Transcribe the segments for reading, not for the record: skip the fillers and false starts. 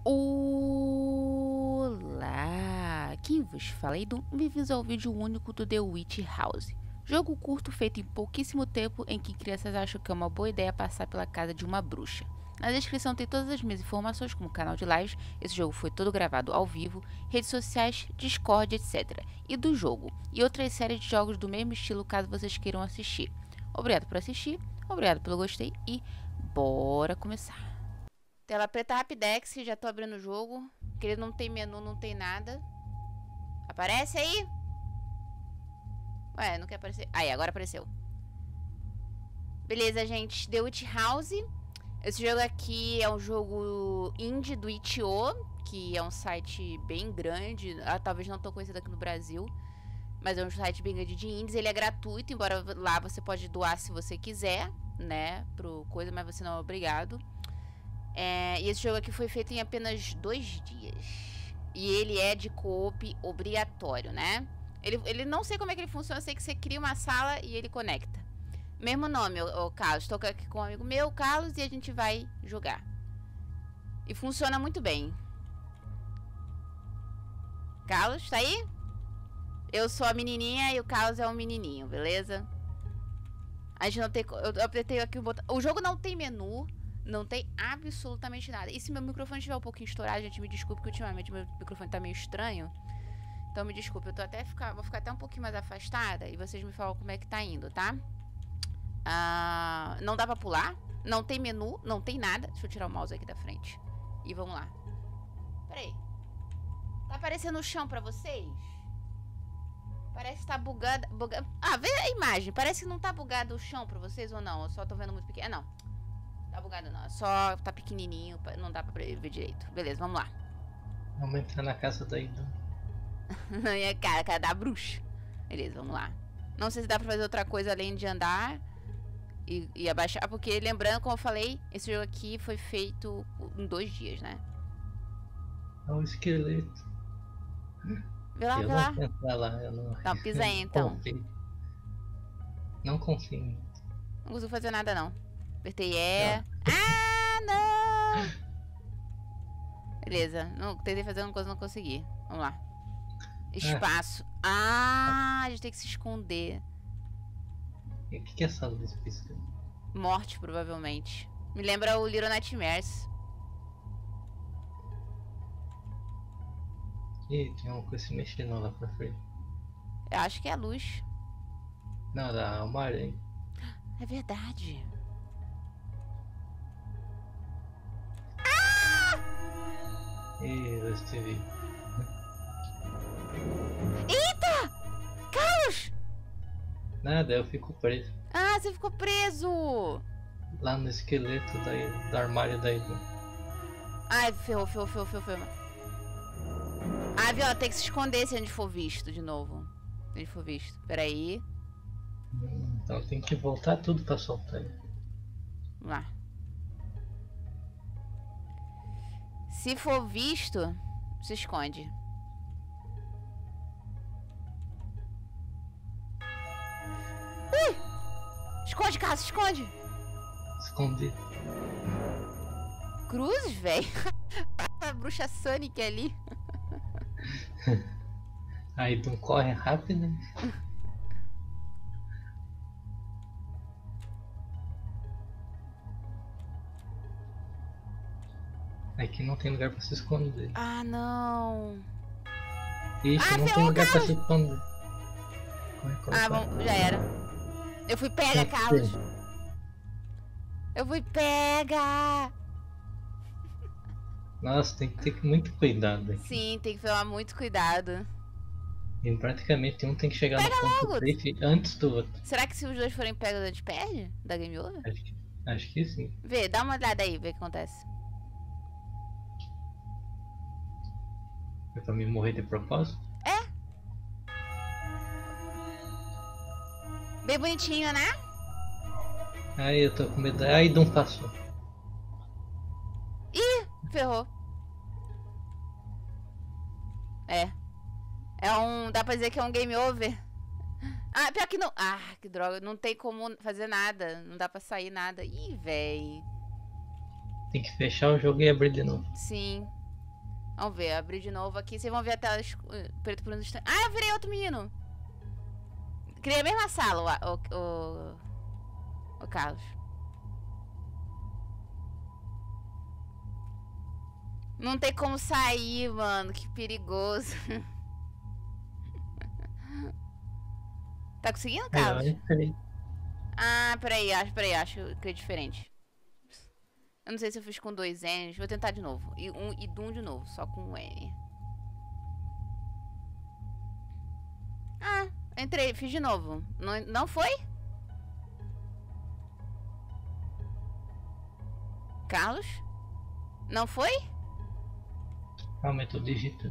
Olá! Quem vos fala é Edu, bem-vindos ao vídeo único do The Witch House. Jogo curto feito em pouquíssimo tempo em que crianças acham que é uma boa ideia passar pela casa de uma bruxa. Na descrição tem todas as minhas informações, como canal de lives, esse jogo foi todo gravado ao vivo, redes sociais, Discord, etc. E do jogo, e outras séries de jogos do mesmo estilo caso vocês queiram assistir. Obrigado por assistir, obrigado pelo gostei e bora começar. Tela preta Rapidex, já tô abrindo o jogo. Que ele não tem menu, não tem nada. Aparece aí? Ué, não quer aparecer. Aí, agora apareceu. Beleza, gente. The Witch House. Esse jogo aqui é um jogo indie do itch.io, que é um site bem grande. Talvez não tão conhecido aqui no Brasil, mas é um site bem grande de indies. Ele é gratuito, embora lá você pode doar se você quiser, né? Pro coisa, mas você não é obrigado. E esse jogo aqui foi feito em apenas 2 dias. E ele é de co-op obrigatório, né? Ele não sei como é que ele funciona. Eu sei que você cria uma sala e ele conecta. Mesmo nome, o Carlos. Estou aqui com um amigo meu, Carlos, e a gente vai jogar. E funciona muito bem. Carlos, tá aí? Eu sou a menininha e o Carlos é o menininho, beleza? A gente não tem... Eu apertei aqui o botão. O jogo não tem menu. Não tem absolutamente nada. E se meu microfone estiver um pouquinho estourado, gente, me desculpe, que ultimamente meu microfone tá meio estranho. Então me desculpe, eu tô vou ficar até um pouquinho mais afastada e vocês me falam como é que tá indo, tá? Não dá pra pular, não tem menu, não tem nada. Deixa eu tirar o mouse aqui da frente. E vamos lá. Peraí. Tá aparecendo o chão pra vocês? Parece que tá bugado. Vê a imagem. Parece que não tá bugado o chão pra vocês ou não? Eu só tô vendo muito pequeno. Não. Tá bugado não, só tá pequenininho, não dá pra ver direito. Beleza, vamos lá. Vamos entrar na casa da Ida. Não é cara da bruxa. Beleza, vamos lá. Não sei se dá pra fazer outra coisa além de andar e abaixar, porque lembrando, como eu falei, esse jogo aqui foi feito em 2 dias, né? É um esqueleto. Vê lá, eu vê não lá. vou entrar lá, eu não... Não, pisa aí então. Não confio. Não consigo fazer nada não. Apertei Não. não! Beleza, tentei fazer uma coisa e não consegui. Vamos lá. Espaço. A gente tem que se esconder. E o que é essa luz piscando? Morte, provavelmente. Me lembra o Little Nightmares. Ih, tem uma coisa se mexendo lá pra frente. Eu acho que é a luz. Não, da uma aranha. É verdade. Ih, eu estive. Eita! Carlos! Nada, eu fico preso. Você ficou preso! Lá no esqueleto do armário da Ida. Ai, ferrou. Viu? Tem que se esconder se a gente for visto de novo. Se a gente for visto. Peraí. Então tem que voltar tudo pra soltar ele. Vamos lá. Se for visto, se esconde. Esconde, Carlos, esconde. Escondi. Cruzes, velho. A bruxa Sonic ali. Aí tu corre rápido. Aqui não tem lugar pra se esconder. Não. Ixi, não tem lugar pra se esconder. Corre. Bom, já era. Eu fui pega, Carlos. Eu fui pega. Nossa, tem que ter muito cuidado aqui. Sim, tem que tomar muito cuidado. E praticamente um tem que chegar no ponto safe antes do outro. Será que se os dois forem pegos a gente perde? Da Game Over? Acho que sim. Vê, dá uma olhada aí, vê o que acontece. É pra mim morrer de propósito? É. Bem bonitinho, né? Ai, eu tô com medo. Ai, não passou. Ih, ferrou. Dá pra dizer que é um game over. Pior que não. Que droga. Não tem como fazer nada. Não dá pra sair nada. Ih, véi. Tem que fechar o jogo e abrir de novo. Sim. Vamos ver, abrir de novo aqui. Vocês vão ver a tela preto por um instante. Ah, eu virei outro menino. Criei a mesma sala, o Carlos. Não tem como sair, mano. Que perigoso. Tá conseguindo, Carlos? Peraí. Ah, peraí, acho que é diferente. Eu não sei se eu fiz com 2 N's. Vou tentar de novo. E um de novo, só com um N. Ah, entrei, fiz de novo. Não foi? Carlos? Não foi? Calma, eu tô digitando.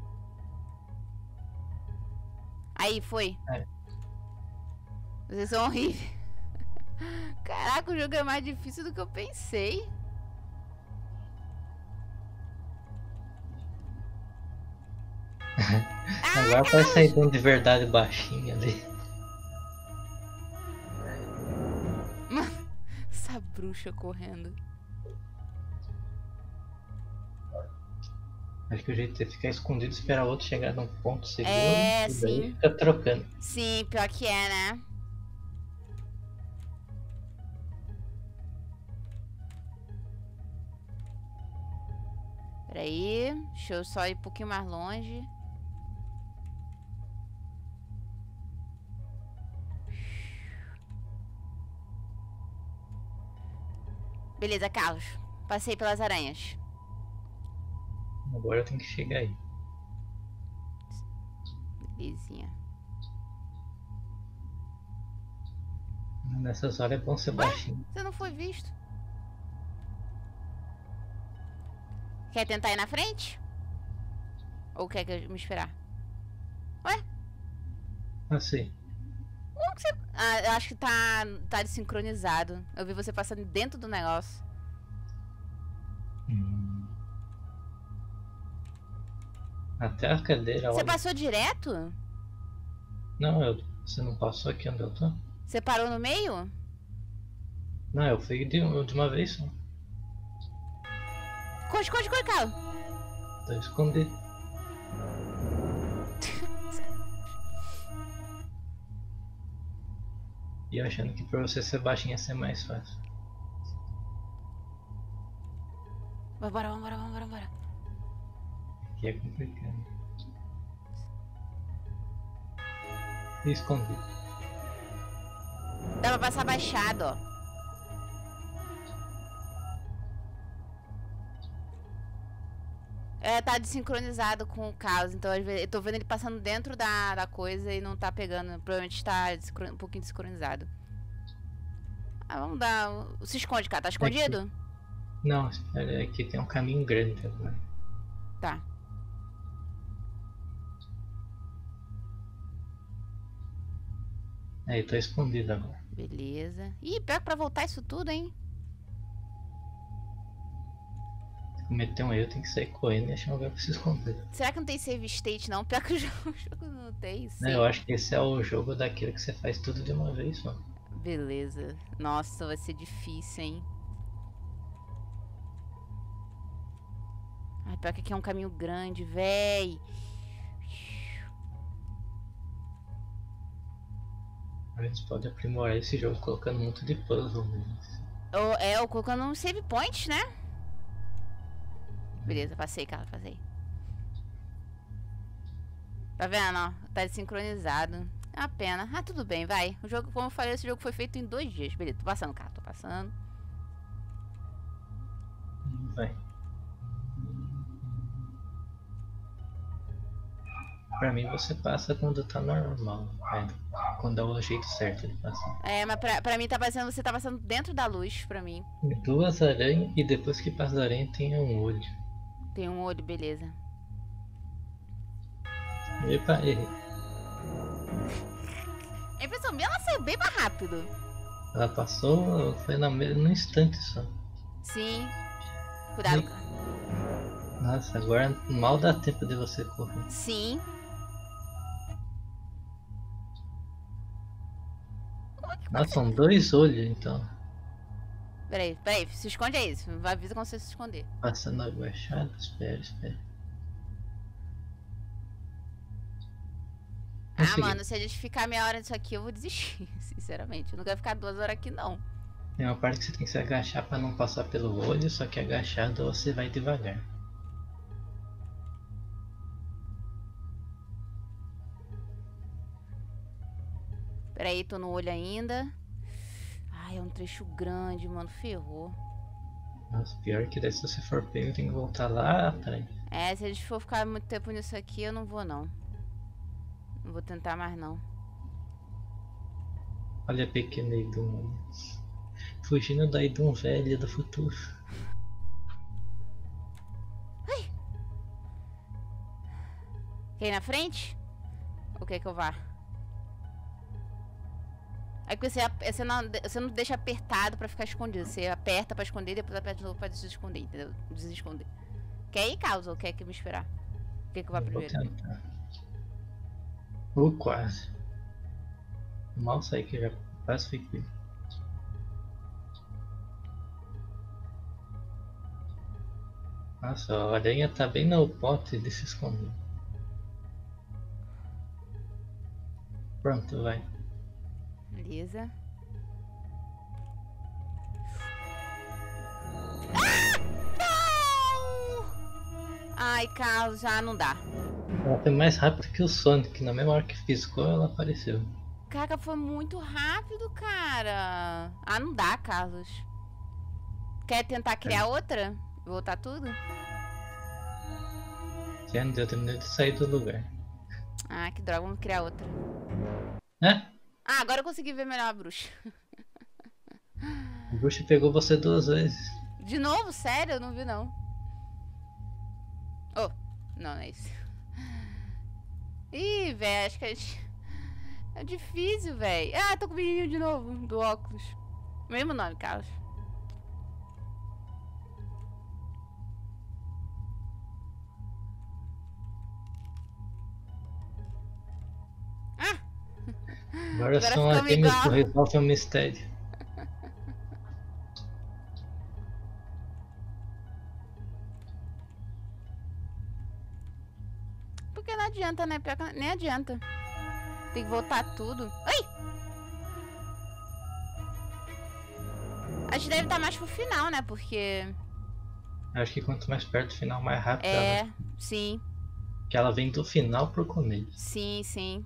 Aí, foi. É. Vocês são horríveis. Caraca, o jogo é mais difícil do que eu pensei. Agora vai sair dando de verdade baixinho ali. Mano, essa bruxa correndo. Acho que o jeito é ficar escondido, esperar o outro chegar num ponto seguro. É, e sim. daí fica trocando. Sim, pior que é, né? Peraí, deixa eu só ir um pouquinho mais longe. Beleza, Carlos. Passei pelas aranhas. Agora eu tenho que chegar aí. Belezinha. Nessas horas é bom ser baixinho. Você não foi visto. Quer tentar ir na frente? Ou quer que eu me esperar? Ué? Assim. Como que você... Ah, eu acho que tá desincronizado. Eu vi você passando dentro do negócio. Até a cadeira, Você olha. passou direto? Não, você não passou aqui onde eu tô? Você parou no meio? Não, eu fui de uma vez só. Corre, Carlos. Tô escondido. E achando que pra você ser baixinho ia ser mais fácil. Vambora. Aqui é complicado. E escondido. Dá pra passar baixado, ó. É, tá desincronizado com o Carlos, então às vezes eu tô vendo ele passando dentro da coisa e não tá pegando. Provavelmente tá um pouquinho desincronizado. Ah, vamos dar. Se esconde, cara. Tá escondido? Aqui. Não, espera, aqui tem um caminho grande agora. Tá. Aí, tô escondido agora. Beleza. Ih, pior que pra voltar isso tudo, hein? Cometer um erro, tem que sair correndo e achar um lugar pra se esconder. Será que não tem save state, não? Pior que o jogo não tem. Não, eu acho que esse é o jogo daquilo que você faz tudo de uma vez só. Beleza. Nossa, vai ser difícil, hein? Ai, pior que aqui é um caminho grande, véi. A gente pode aprimorar esse jogo colocando muito de puzzle mesmo. Ou colocando um save point, né? Beleza, passei, cara, passei. Tá vendo, ó? Tá desincronizado. É uma pena. Ah, tudo bem, vai. O jogo, como eu falei, esse jogo foi feito em 2 dias. Beleza, tô passando, cara, tô passando. Vai. Pra mim você passa quando tá normal, quando é o jeito certo de passar. É, mas pra mim tá parecendo, você tá passando dentro da luz, pra mim. 2 aranhas e depois que passa da aranha tem um olho. Tem um olho, beleza. Epa, errei. A impressão minha, ela saiu bem mais rápido. Ela passou, foi no instante só. Sim. Cuidado, cara. Nossa, agora mal dá tempo de você correr. Sim. Nossa, são 2 olhos então. Peraí, se esconde aí. Avisa quando você se esconder. Passando água chata, espera. conseguir. mano, se a gente ficar meia hora nisso aqui, eu vou desistir, sinceramente. Eu não quero ficar 2 horas aqui, não. Tem uma parte que você tem que se agachar pra não passar pelo olho, só que agachado você vai devagar. Pera aí, tô no olho ainda. Ai, é um trecho grande, mano. Ferrou. Nossa, pior que daí se você for pego tem que voltar lá atrás. É, se a gente for ficar muito tempo nisso aqui, eu não vou, não. Não vou tentar mais, não. Olha a pequena Idun. Fugindo da Idun velha do futuro. Quer ir na frente? Ou quer que eu vá? É que você não deixa apertado pra ficar escondido. Você aperta pra esconder e depois aperta de novo pra desesconder, entendeu? Desesconder. Quer ir, Carlos, ou quer que me esperar? Quer que eu vá Eu vou primeiro? tentar. Quase. Mal saí que já quase fui pego. Nossa, a aranha tá bem no pote de se esconder. Pronto, vai. Beleza. Não! Ai, Carlos, já não dá. Ela foi mais rápido que o Sonic. Na mesma hora que piscou, ela apareceu. Caraca, foi muito rápido, cara. Ah, não dá, Carlos. Quer tentar criar outra? Voltar tudo? Já não deu tempo de sair do lugar. Ah, que droga, vamos criar outra. É? Ah, agora eu consegui ver melhor a bruxa. O bruxo pegou você 2 vezes. De novo? Sério? Eu não vi, não. Oh, não é isso. Ih, velho, acho que a gente... É difícil, velho. Ah, tô com o menininho de novo, do óculos. Mesmo nome, Carlos. Ah! Agora são ficamos aqueles igual. que resolvem o mistério. Porque não adianta, né? Pior que nem adianta. Tem que voltar tudo. Ai! A gente deve estar mais pro final, né? Porque... Acho que quanto mais perto do final, mais rápido ela É, vai. sim. Que ela vem do final pro começo. Sim, sim.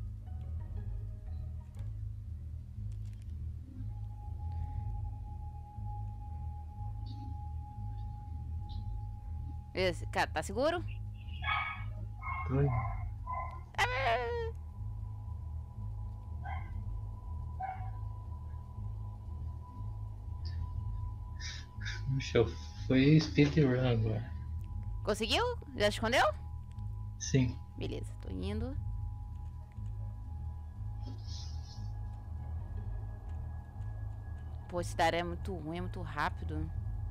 Beleza, cara, tá seguro? Oi. Show. Foi speedrun agora. Conseguiu? Já escondeu? Sim. Beleza, tô indo. Pô, esse Daré é muito ruim, é muito rápido.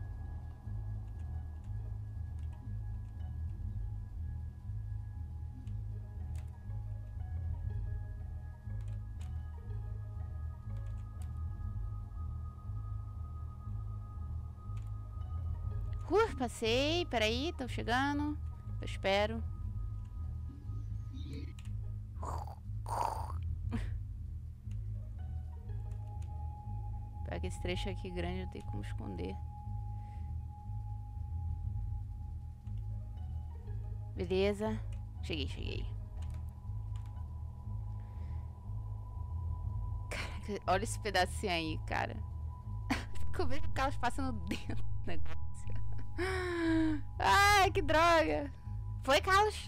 Passei, peraí, tô chegando. Eu espero. Pega esse trecho aqui grande, não tem como esconder. Beleza. Cheguei. Caraca, olha esse pedacinho aí, cara. Eu vejo o Carlos passando dentro do negócio. Ai, que droga. Foi, Carlos?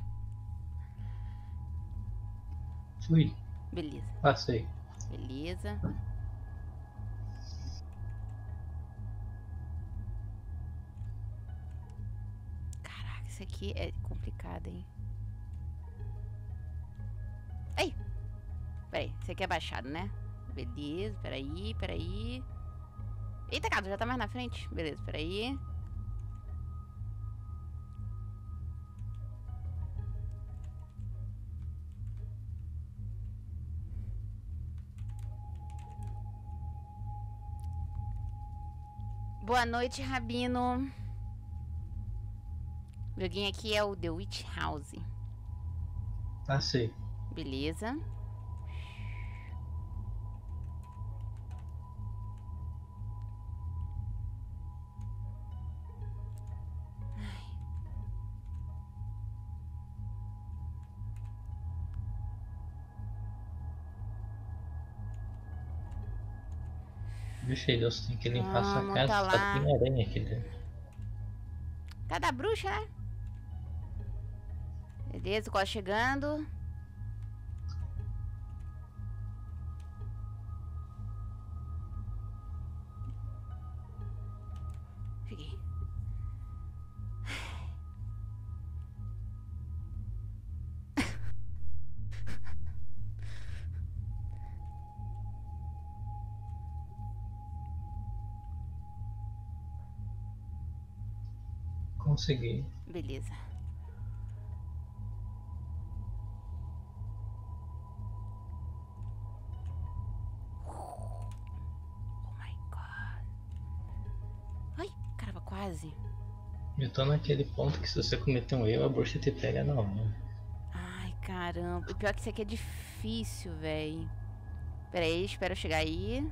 Fui. Beleza. Passei. Beleza. Caraca, isso aqui é complicado, hein? Ei! Peraí, isso aqui é baixado, né? Beleza, peraí. Eita, Carlos, já tá mais na frente? Beleza, peraí. Boa noite, Rabino. O joguinho aqui é o The Witch House. Passei. Beleza. Vixe, Deus, tem que limpar sua Vamos, casa, tá só lá. tem aranha aqui dentro. Cada bruxa, né? Beleza, quase chegando. Cheguei. Consegui. Beleza. Oh my god. Ai, caramba, quase. Eu tô naquele ponto que se você cometer um erro, a bruxa te pega na hora. Ai, caramba. O pior é que isso aqui é difícil, véi. Pera aí, espera eu chegar aí.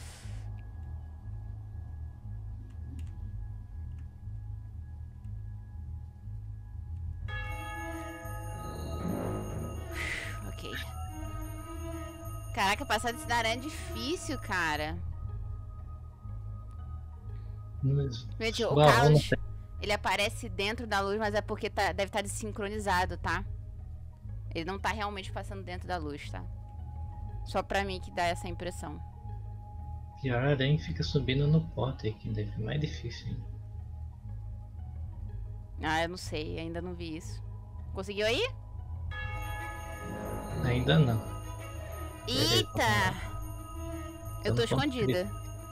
Ok. Caraca, passar desse aranha é difícil, cara. Mas, Gente, o sua alma Carlos, ele aparece dentro da luz, mas é porque deve estar desincronizado, tá? Ele não tá realmente passando dentro da luz, tá? Só pra mim que dá essa impressão. pior, a aranha fica subindo no pote, que deve ser mais difícil ainda. Ah, eu não sei, ainda não vi isso. Conseguiu aí? Ainda não. Eita! Eu tô escondida.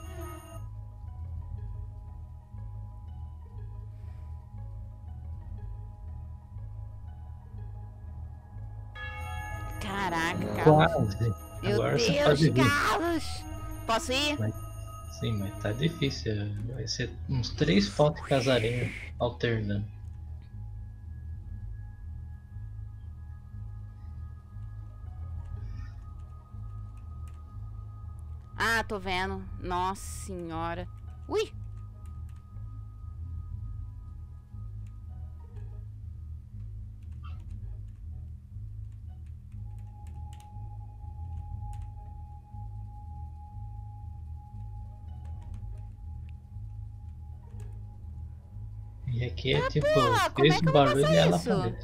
Caraca, Carlos. Quase. Meu Agora você Deus, pode vir. Carlos! Posso ir? Sim, mas tá difícil. Vai ser uns 3 potes com as aranhas alternando. Ah, tô vendo. Nossa senhora. Ui! E aqui é tipo, Pô, como fez é que o eu vou barulho e passar ela isso? aparece.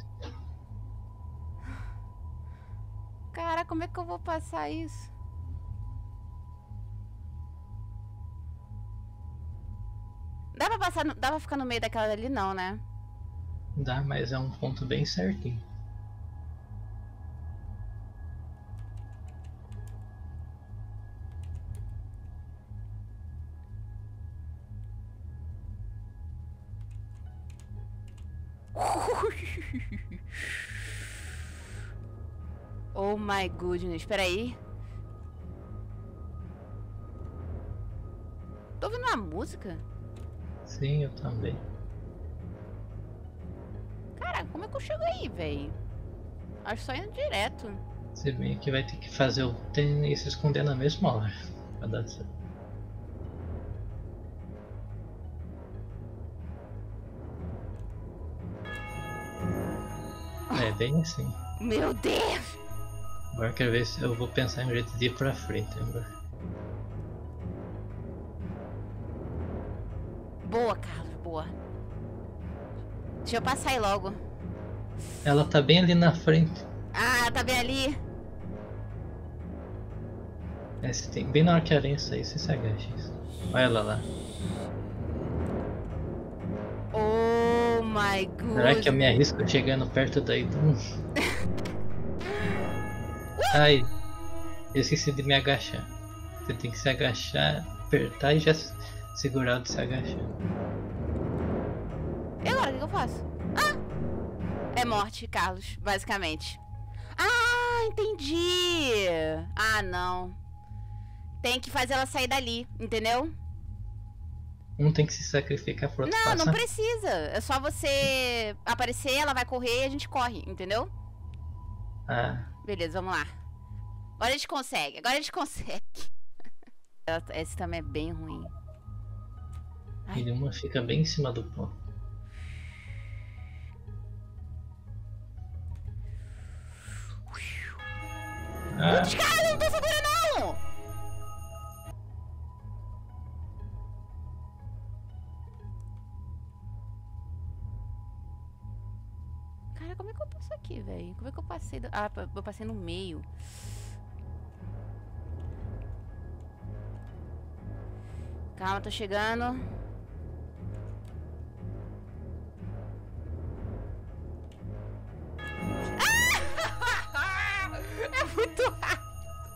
Cara, como é que eu vou passar isso? Dá pra passar, dá pra ficar no meio daquela ali não, né? Dá, mas é um ponto bem certinho. Oh my goodness, peraí. Tô ouvindo uma música? Sim, eu também. Caraca, como é que eu chego aí, véi? Acho só indo direto. Você bem que vai ter que fazer o tênis e se esconder na mesma hora. Pra dar certo. É bem assim. Meu Deus! Agora quero ver se eu vou pensar em um jeito de ir pra frente agora. Boa, Carlos, boa. Deixa eu passar aí logo. Ela tá bem ali na frente. Ah, tá bem ali. É, você tem, bem na hora que a aranha sair, você se agacha. Olha ela lá. Oh my goodness. Será que eu me arrisco chegando perto daí do... Ai, eu esqueci de me agachar. Você tem que se agachar, apertar e já segurar de se agachar. E agora, o que eu faço? Ah! É morte, Carlos, basicamente. Ah, entendi. Ah, não. Tem que fazer ela sair dali, entendeu? Um tem que se sacrificar pro outro Não, não passar. precisa. É só você aparecer, ela vai correr e a gente corre, entendeu? Ah, Beleza, vamos lá. Agora a gente consegue, agora a gente consegue. Esse também é bem ruim. Ai. e uma fica bem em cima do pó. Ah, Cara, não tô segura não! como é que eu passo aqui, velho? Como é que eu passei? Ah, eu passei no meio. Calma, tô chegando. É muito rápido.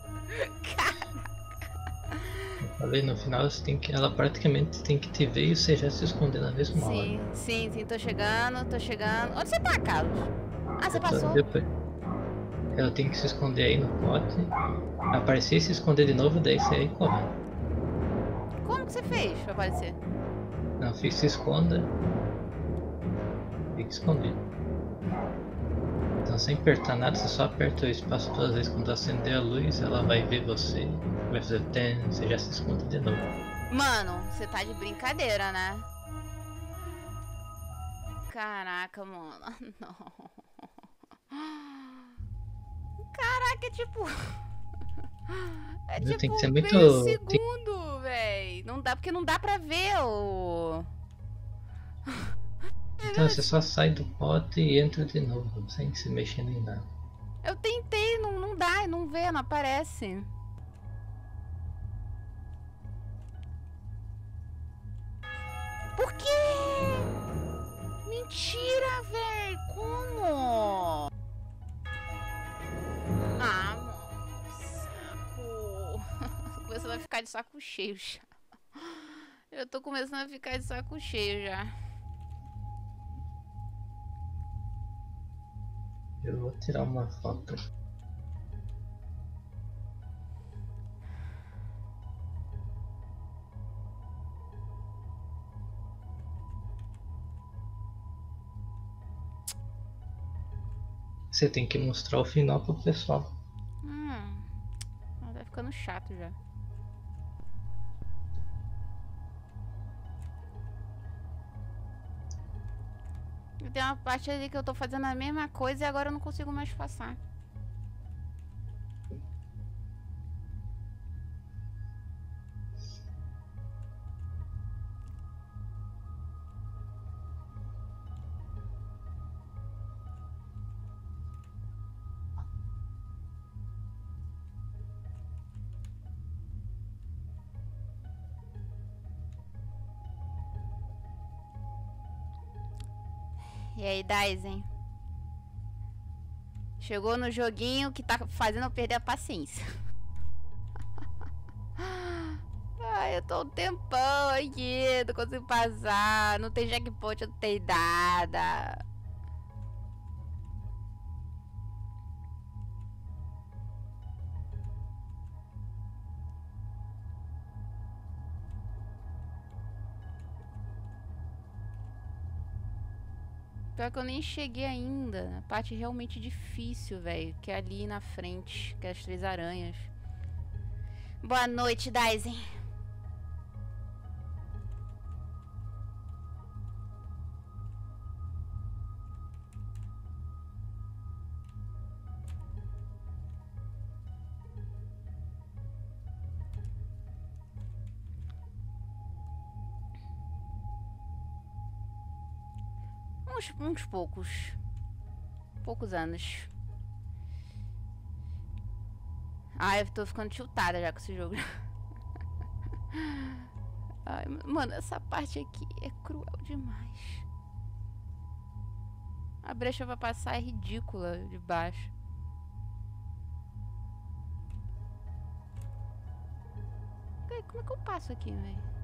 Falei, no final você tem que. Ela praticamente tem que te ver e você já se esconder na mesma hora. Sim, tô chegando, tô chegando. Onde você tá, Carlos? Ah, você passou? Depois. Ela tem que se esconder aí no pote. Aparecer e se esconder de novo, daí você aí corre. Como que você fez pra aparecer? Não, fica se esconda. Fica escondido. Então sem apertar nada, você só aperta o espaço duas vezes. Quando acender a luz, ela vai ver você. Vai fazer ten, você já se esconde de novo. Mano, você tá de brincadeira, né? Caraca, mano. Não. Caraca, é tipo... É Tem tipo que ser muito. meio segundo, véi. Não dá, porque não dá pra ver o... Então você só sai do pote e entra de novo, sem se mexer nem nada. Eu tentei, não dá, não vê, não aparece. Por quê? Mentira, véi. Como? Ah, mano, saco. Tô começando a ficar de saco cheio já. Eu tô começando a ficar de saco cheio já. Eu vou tirar uma foto. Você tem que mostrar o final pro pessoal. Tá ficando chato já. Tem uma parte ali que eu tô fazendo a mesma coisa e agora eu não consigo mais passar. E aí, Daisen? Chegou no joguinho que tá fazendo eu perder a paciência. Ai, eu tô um tempão aqui, não consigo passar. Não tem checkpoint, não tem nada. Pior que eu nem cheguei ainda. A parte realmente difícil, velho. Que é ali na frente, que é as 3 aranhas. Boa noite, Daisen. Uns poucos anos. Ai, eu tô ficando tiltada já com esse jogo. Ai, mano, essa parte aqui é cruel demais. A brecha pra passar é ridícula de baixo. Como é que eu passo aqui, velho?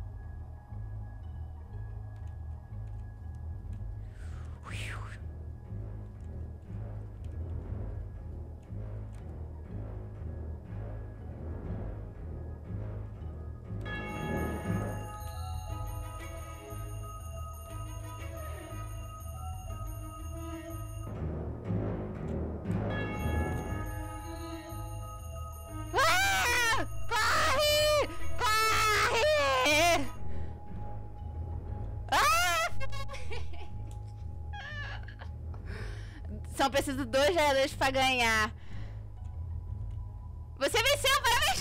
Só preciso 2 jogadores pra ganhar. Você venceu, parabéns!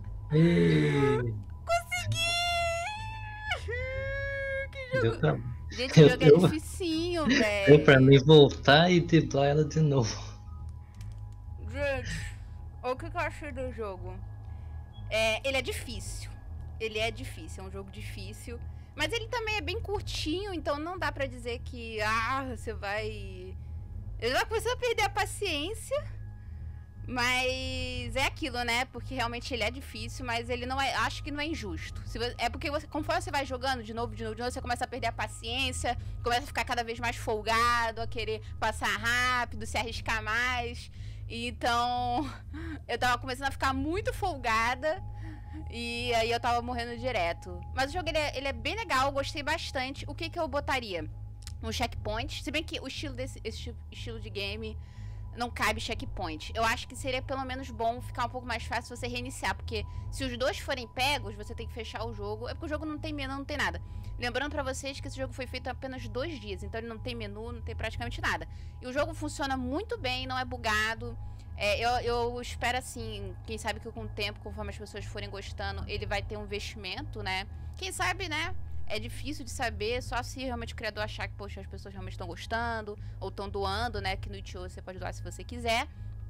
Consegui! Que jogo... Gente, esse jogo é dificinho, Pra velho. mim voltar e driblar ela de novo. Gente, o que eu achei do jogo? Ele é difícil. Ele é difícil, é um jogo difícil. Mas ele também é bem curtinho, então não dá pra dizer que você vai... Eu já comecei a perder a paciência. Mas é aquilo, né? Porque realmente ele é difícil, mas ele não é... Acho que não é injusto. É porque conforme você vai jogando de novo, você começa a perder a paciência, começa a ficar cada vez mais folgado, a querer passar rápido, se arriscar mais. Então, eu tava começando a ficar muito folgada. E aí eu tava morrendo direto. Mas o jogo, ele é bem legal, eu gostei bastante. O que eu botaria? Um checkpoint. Se bem que o estilo esse estilo de game não cabe checkpoint. Eu acho que seria pelo menos bom ficar um pouco mais fácil você reiniciar. Porque se os dois forem pegos, você tem que fechar o jogo. É porque o jogo não tem menu, não tem nada. Lembrando pra vocês que esse jogo foi feito há apenas 2 dias. Então ele não tem menu, não tem praticamente nada. E o jogo funciona muito bem, não é bugado. Eu espero assim, quem sabe que com o tempo, conforme as pessoas forem gostando, ele vai ter um investimento, né? Quem sabe, né? É difícil de saber, só se realmente o criador achar que, poxa, as pessoas realmente estão gostando, ou estão doando, né? Que no itch.io você pode doar se você quiser.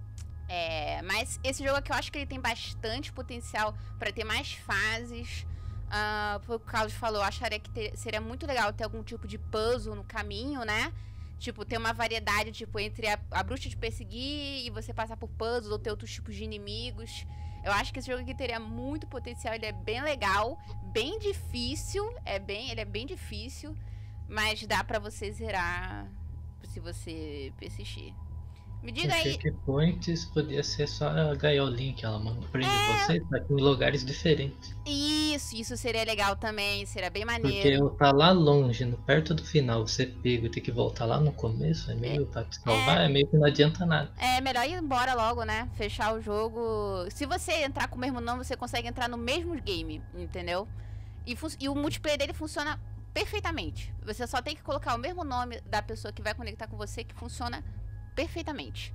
Mas esse jogo aqui eu acho que ele tem bastante potencial para ter mais fases. Foi o que o Carlos falou, eu acharia que seria muito legal ter algum tipo de puzzle no caminho, né? Tipo, ter uma variedade, tipo, entre a bruxa te perseguir e você passar por puzzles ou ter outros tipos de inimigos. Eu acho que esse jogo aqui teria muito potencial, ele é bem legal, bem difícil, ele é bem difícil, mas dá pra você zerar se você persistir. Me diga aí... Checkpoints podia ser só a gaiolinha que ela prende você, tá em lugares diferentes. Isso seria legal também, seria bem maneiro. Porque eu tá lá longe, perto do final, você pega e tem que voltar lá no começo, é meio pra te salvar, é meio que não adianta nada. É melhor ir embora logo, né? Fechar o jogo. Se você entrar com o mesmo nome, você consegue entrar no mesmo game, entendeu? E o multiplayer dele funciona perfeitamente. Você só tem que colocar o mesmo nome da pessoa que vai conectar com você, que funciona perfeitamente.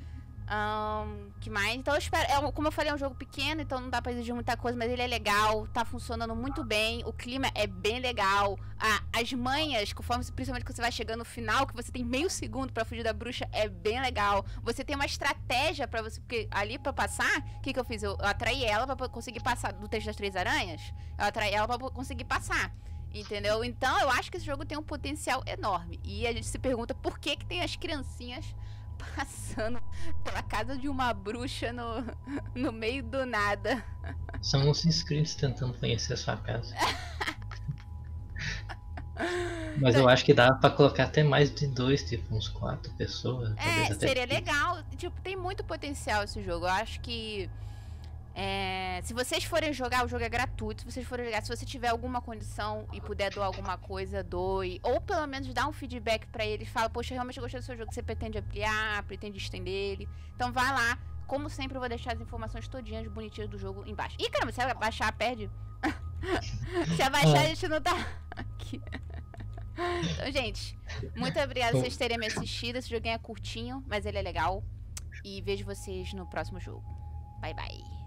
Que mais? Então eu espero. Como eu falei, é um jogo pequeno, então não dá pra exigir muita coisa, mas ele é legal, tá funcionando muito bem, o clima é bem legal. As manhas, principalmente quando você vai chegando no final, que você tem meio segundo pra fugir da bruxa, é bem legal. Você tem uma estratégia pra você, porque ali pra passar, o que eu fiz? Eu atraí ela pra conseguir passar do texto das 3 aranhas, eu atraí ela pra conseguir passar. Entendeu? Então eu acho que esse jogo tem um potencial enorme. E a gente se pergunta por que tem as criancinhas passando pela casa de uma bruxa no meio do nada. São uns inscritos tentando conhecer a sua casa. Mas eu acho que dá pra colocar até mais de 2, tipo uns 4 pessoas. Seria legal. Tipo, tem muito potencial esse jogo. Eu acho que se vocês forem jogar, o jogo é gratuito. Se vocês forem jogar, se você tiver alguma condição e puder doar alguma coisa, doe. Ou pelo menos dar um feedback pra eles. Fala, poxa, eu realmente gostei do seu jogo. Você pretende ampliar, pretende estender ele. Então vai lá. Como sempre, eu vou deixar as informações todinhas bonitinhas do jogo embaixo. Ih, caramba, se abaixar, perde. Se abaixar, a gente não tá aqui. Então, gente, muito obrigada por vocês terem me assistido. Esse joguinho é curtinho, mas ele é legal. E vejo vocês no próximo jogo. Bye, bye.